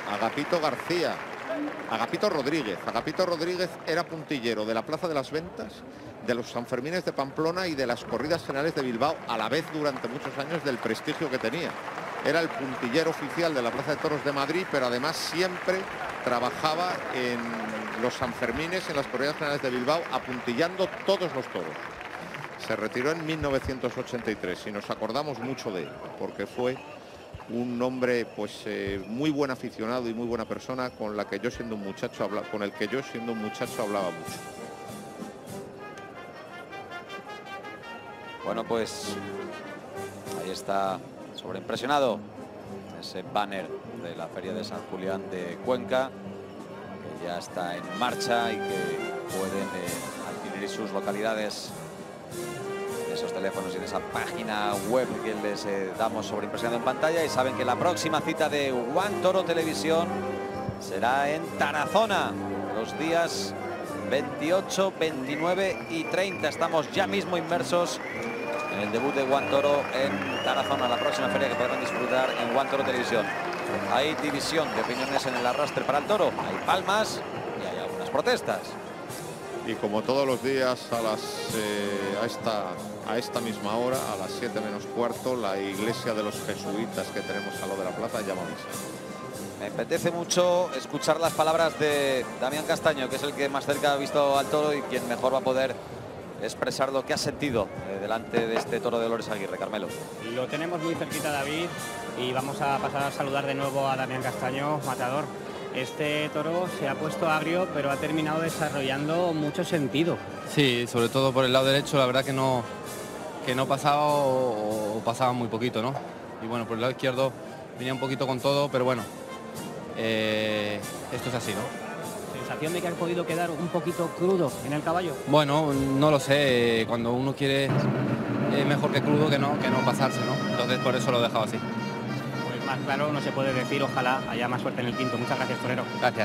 Agapito García. Agapito Rodríguez. Agapito Rodríguez era puntillero de la Plaza de las Ventas, de los Sanfermines de Pamplona y de las Corridas Generales de Bilbao, a la vez durante muchos años del prestigio que tenía. Era el puntillero oficial de la Plaza de Toros de Madrid, pero además siempre trabajaba en los Sanfermines, en las Corridas Generales de Bilbao, apuntillando todos los toros. Se retiró en 1983 y nos acordamos mucho de él, porque fue un hombre pues muy buen aficionado y muy buena persona, con el que yo siendo un muchacho hablaba mucho. Bueno, pues ahí está sobreimpresionado ese banner de la Feria de San Julián de Cuenca, que ya está en marcha y que pueden adquirir sus localidades en esos teléfonos y en esa página web que les damos sobreimpresionado en pantalla. Y saben que la próxima cita de One Toro Televisión será en Tarazona los días 28, 29 y 30. Estamos ya mismo inmersos en el debut de One Toro en Tarazona, la próxima feria que podrán disfrutar en One Toro Televisión. Hay división de opiniones en el arrastre para el toro, hay palmas y hay algunas protestas. Y como todos los días a esta misma hora, a las 7 menos cuarto, la iglesia de los jesuitas que tenemos al lado de la plaza llama a misa. Me apetece mucho escuchar las palabras de Damián Castaño, que es el que más cerca ha visto al toro y quien mejor va a poder expresar lo que ha sentido delante de este toro de Dolores Aguirre. Carmelo. Lo tenemos muy cerquita, David, y vamos a pasar a saludar de nuevo a Damián Castaño, matador. Este toro se ha puesto agrio, pero ha terminado desarrollando mucho sentido. Sí, sobre todo por el lado derecho, la verdad que no pasaba o pasaba muy poquito, ¿no? Y bueno, por el lado izquierdo venía un poquito con todo, pero bueno, esto es así, ¿no? ¿Sensación de que ha podido quedar un poquito crudo en el caballo? Bueno, no lo sé, cuando uno quiere mejor que crudo que no pasarse, ¿no? Entonces por eso lo he dejado así. Pues más claro no se puede decir, ojalá haya más suerte en el quinto. Muchas gracias, torero. Gracias.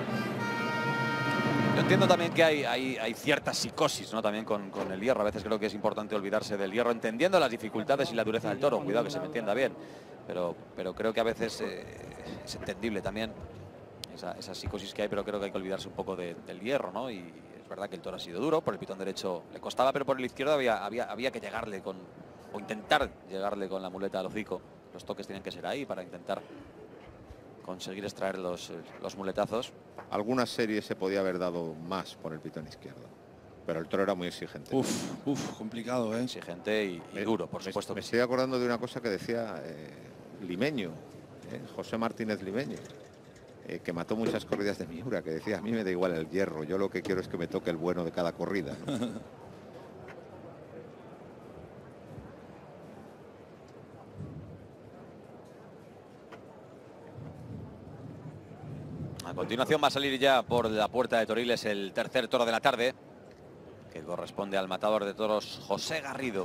Yo entiendo también que hay cierta psicosis, ¿no? También con el hierro. A veces creo que es importante olvidarse del hierro, entendiendo las dificultades y la dureza del toro. Cuidado que se me entienda bien. Pero creo que a veces es entendible también esa psicosis que hay, pero creo que hay que olvidarse un poco del hierro, ¿no? Y es verdad que el toro ha sido duro, por el pitón derecho le costaba, pero por el izquierdo había que llegarle o intentar llegarle con la muleta al hocico. Los toques tienen que ser ahí para intentar conseguir extraer los muletazos. Algunas series se podía haber dado más por el pitón izquierdo, pero el toro era muy exigente. Complicado, ¿eh? Exigente y duro, por supuesto. Me estoy acordando de una cosa que decía Limeño, José Martínez Limeño, que mató muchas corridas de Miura, que decía: a mí me da igual el hierro, yo lo que quiero es que me toque el bueno de cada corrida, ¿no? A continuación va a salir ya por la puerta de Toriles el tercer toro de la tarde, que corresponde al matador de toros José Garrido.